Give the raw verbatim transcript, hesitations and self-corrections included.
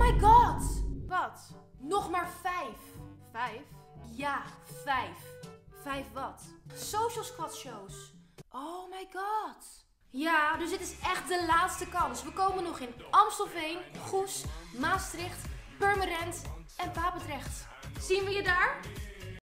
my god! Wat? Nog maar vijf. Vijf? Ja, vijf. Vijf wat? Social squad shows. Oh my god. Ja, dus dit is echt de laatste kans. We komen nog in Amstelveen, Goes, Maastricht, Purmerend en Papendrecht. Zien we je daar?